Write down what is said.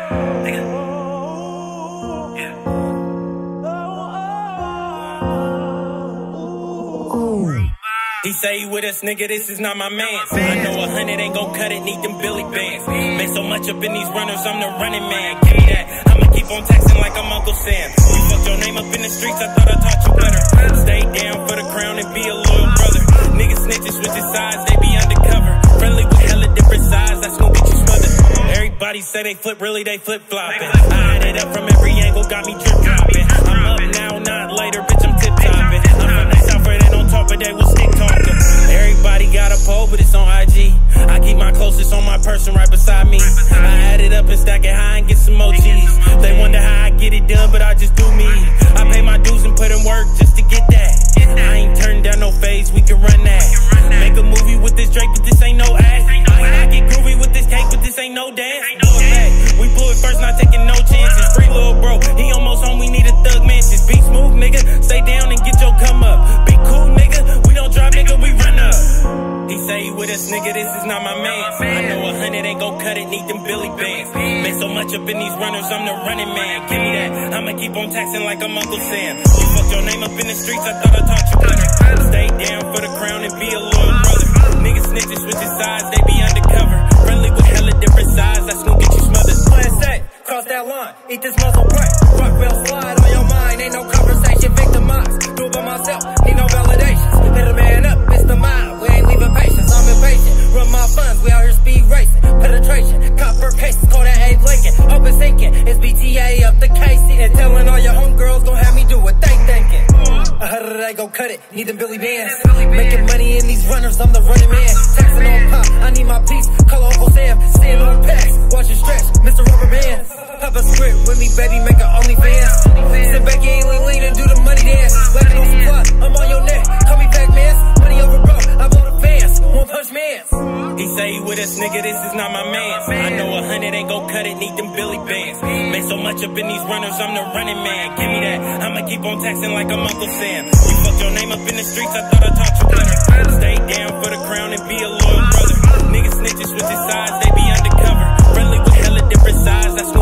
He say he with us, nigga, this is not my man. I know 100 ain't gon' cut it, need them Billy bands. Been so much up in these runners, I'm the running man. Give me that, I'ma keep on taxing like I'm Uncle Sam. You fucked your name up in the streets, I thought I taught you better. Stay down for the crown and be a loyal brother. Niggas snitches switching sides, they be undercover. Friendly with hella different sides, that's gon' get you smothered. Everybody say they flip, really they flip-flopping. I had it up from every angle, got me drip-dropping. I'm up now, not later, bitch, I'm tip-topping. I'm from the south where they don't talk, but they will stick talking. Everybody got a pole, but it's on IG. I keep my closest on my person right beside me. I add it up and stack it high and get some more cheese. They wonder how I get it done, but I just do me. I pay my dues and put in work just to get that. I ain't turning down no phase, we can run that. Make a movie with this Drake, but this ain't no act. I get groovy with this cake, but this ain't no dance. Blow it back, we blew it first, not taking no chances. Free little bro, he almost home, we need a thug mansion. Be smooth, nigga, stay down and get your come up. Be cool, nigga, we don't drive, nigga, we run up. He say he with us, nigga, this is not my man. I know 100 ain't gon' cut it, need them Billy bands. Been so much up in these runners, I'm the running man. Give me that, I'ma keep on taxing like I'm Uncle Sam. You fucked your name up in the streets, I thought I taught you better. Stay down for the crown and be a loyal brother. Niggas snitches switching sides, they be undercover. Friendly with hella different sides, that's gon' get you smothered. Plan safe, cross that line, eat this muzzle right. Rockwell slide on your mind, ain't no conversation, victimized. Do it by myself, need no validations. Hit a man up, it's the mob, we ain't leaving patience, I'm impatient. Run my funds, we out here speed racing. Penetration, copper cases, call that Abe Lincoln. Open sinking, it's BTA up the Casey. And telling all your homegirls gon' have me do what they thinking. 100 ain't gon' cut it, need them Billy bands. Making money in these runners, I'm the running man. Taxing on pop, I need my piece, call Uncle Sam. Stand on packs, watch it stretch, Mr. Rubber Band. Pop a script with me, baby, make a OnlyFans. Sit back, you ain't lean and do the money dance. Lacking on supply, I'm on your neck, call me Pac-Man. Money over bro, I blow the fans, one punch mans. He say he with us, nigga, this is not my man. I know 100 ain't gon' cut it, need them Billy bands. Been so much up in these runners, I'm the running man. Give me that, I'ma keep on taxing like I'm Uncle Sam. You fucked your name up in the streets, I thought I taught you better. Stay down for the crown and be a loyal brother. Niggas snitches switching sides, they be undercover. Friendly with hella different sides, that's